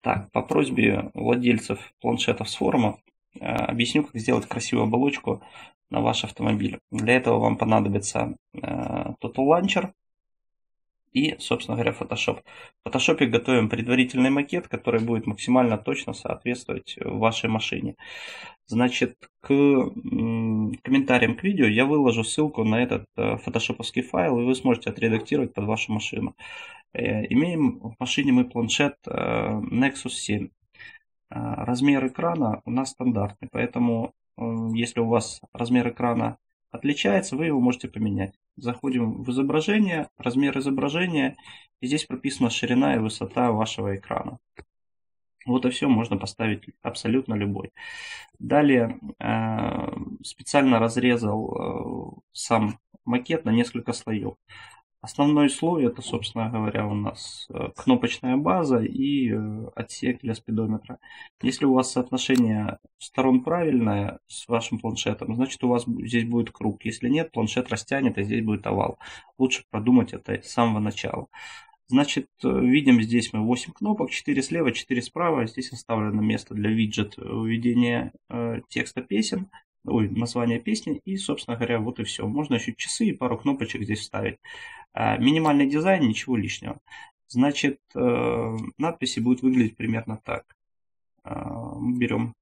Так, по просьбе владельцев планшетов с форума объясню, как сделать красивую оболочку на ваш автомобиль. Для этого вам понадобится Total Launcher и, собственно говоря, Photoshop. В Photoshop готовим предварительный макет, который будет максимально точно соответствовать вашей машине. Значит, к комментариям к видео я выложу ссылку на этот фотошоповский файл, и вы сможете отредактировать под вашу машину. Имеем в машине мы планшет Nexus 7. Размер экрана у нас стандартный, поэтому если у вас размер экрана отличается, вы его можете поменять. Заходим в изображение, размер изображения, и здесь прописана ширина и высота вашего экрана. Вот и все, можно поставить абсолютно любой. Далее специально разрезал сам макет на несколько слоев. Основной слой это, собственно говоря, у нас кнопочная база и отсек для спидометра. Если у вас соотношение сторон правильное с вашим планшетом, значит у вас здесь будет круг. Если нет, планшет растянет, и здесь будет овал. Лучше продумать это с самого начала. Значит, видим здесь мы 8 кнопок, 4 слева, 4 справа. Здесь оставлено место для виджет выведения текста песен, название песни. И, собственно говоря, вот и все. Можно еще часы и пару кнопочек здесь вставить. Минимальный дизайн, ничего лишнего. Значит, надписи будут выглядеть примерно так. Мы берем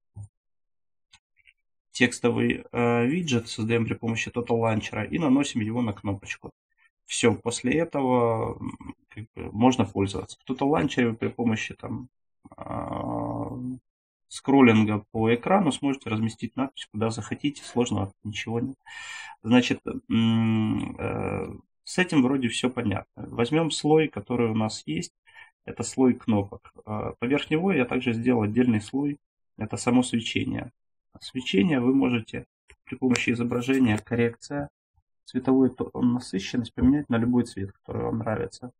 текстовый виджет, создаем при помощи Total Launcher и наносим его на кнопочку. Все, после этого можно пользоваться. В Total Launcher при помощи скроллинга по экрану сможете разместить надпись куда захотите, сложного ничего нет. Значит, с этим вроде все понятно. Возьмем слой, который у нас есть, это слой кнопок. Поверх него я также сделал отдельный слой, это само свечение. Свечение вы можете при помощи изображения, коррекция, цветовую насыщенность поменять на любой цвет, который вам нравится.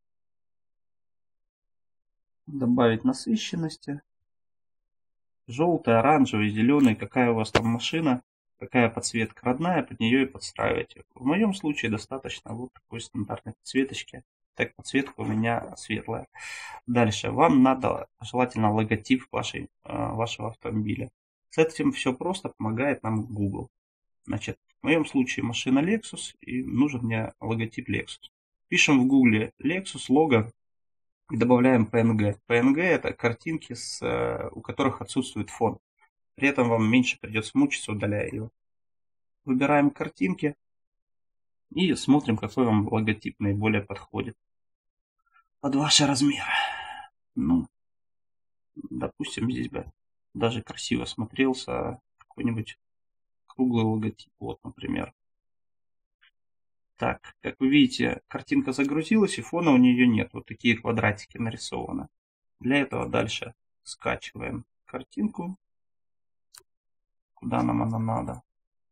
Добавить насыщенности. Желтый, оранжевый, зеленый, какая у вас там машина, какая подсветка родная, под нее и подстраивайте. В моем случае достаточно вот такой стандартной подсветочки. Так, подсветка у меня светлая. Дальше. Вам надо желательно логотип вашего автомобиля. С этим все просто, помогает нам Google. Значит, в моем случае машина Lexus, и нужен мне логотип Lexus. Пишем в Google Lexus, лого, и добавляем PNG. PNG это картинки, у которых отсутствует фон. При этом вам меньше придется мучиться, удаляя его. Выбираем картинки и смотрим, какой вам логотип наиболее подходит под ваши размеры. Ну, допустим, здесь бы даже красиво смотрелся какой-нибудь круглый логотип. Вот, например. Так, как вы видите, картинка загрузилась, и фона у нее нет. Вот такие квадратики нарисованы. Для этого дальше скачиваем картинку. Куда нам она надо?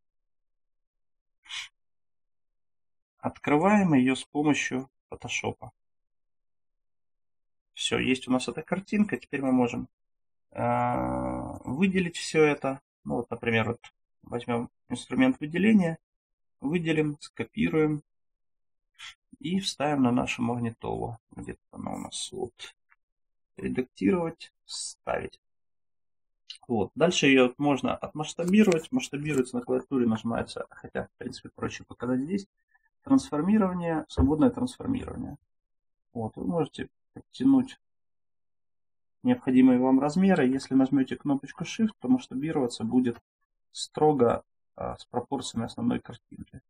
Открываем ее с помощью Photoshop. Все, есть у нас эта картинка. Теперь мы можем выделить все это. Ну, вот, например, вот возьмем инструмент выделения. Выделим, скопируем и вставим на нашу магнитолу. Где-то она у нас вот. Редактировать, вставить. Вот. Дальше ее можно отмасштабировать. Масштабируется на клавиатуре, нажимается, хотя, в принципе, проще показать здесь. Трансформирование, свободное трансформирование. Вот. Вы можете подтянуть необходимые вам размеры. Если нажмете кнопочку Shift, то масштабироваться будет строго с пропорциями основной картинки.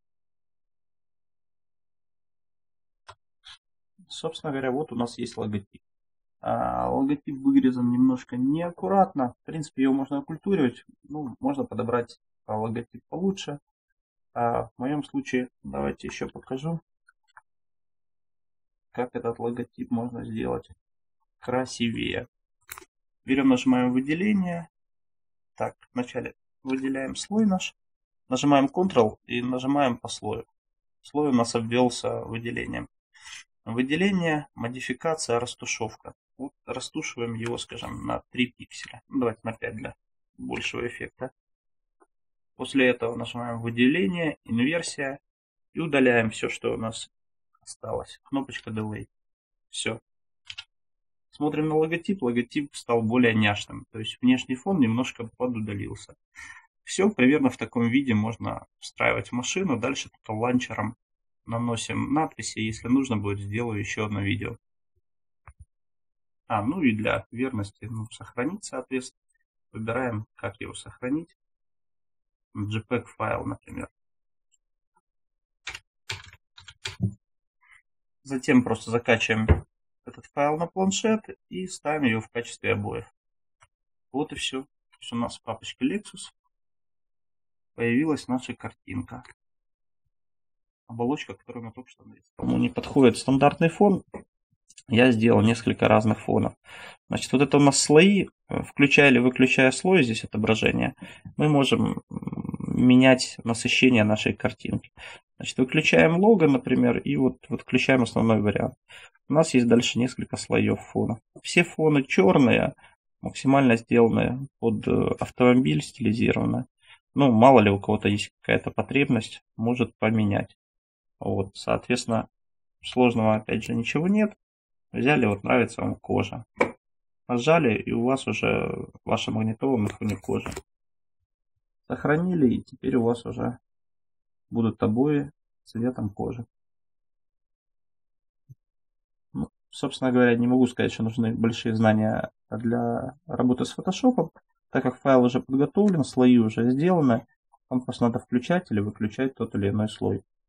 Собственно говоря, вот у нас есть логотип. Логотип вырезан немножко неаккуратно. В принципе, его можно окультуривать. Ну, можно подобрать логотип получше. В моем случае, давайте еще покажу, как этот логотип можно сделать красивее. Берем, нажимаем выделение. Так, вначале выделяем слой наш. Нажимаем Ctrl и нажимаем по слою. Слой у нас обвелся выделением. Выделение, модификация, растушевка. Вот растушиваем его, скажем, на 3 пикселя. Ну, давайте на 5 для большего эффекта. После этого нажимаем выделение, инверсия и удаляем все, что у нас осталось. Кнопочка Delay. Все. Смотрим на логотип. Логотип стал более няшным. То есть внешний фон немножко подудалился. Все примерно в таком виде можно встраивать в машину. Дальше ланчером наносим надписи. Если нужно будет, сделаю еще одно видео. Ну и для верности сохранить, соответственно. Выбираем, как его сохранить. JPEG файл, например. Затем просто закачиваем этот файл на планшет и ставим его в качестве обоев. Вот и все. То есть у нас в папочке Lexus появилась наша картинка. Оболочка, которую мы только что нарисовали. Кому не подходит стандартный фон, я сделал несколько разных фонов. Значит, вот это у нас слои. Включая или выключая слой, здесь отображение, мы можем менять насыщение нашей картинки. Значит, выключаем лого, например, и вот включаем основной вариант. У нас есть дальше несколько слоев фона. Все фоны черные, максимально сделаны под автомобиль, стилизированы. Мало ли у кого-то есть какая-то потребность, может поменять. Вот, соответственно, сложного опять же ничего нет. Взяли, нравится вам кожа. Нажали, и у вас уже ваша магнитола на фоне кожи. Сохранили, и теперь у вас уже будут обои цветом кожи. Собственно говоря, не могу сказать, что нужны большие знания для работы с фотошопом, так как файл уже подготовлен, слои уже сделаны. Вам просто надо включать или выключать тот или иной слой.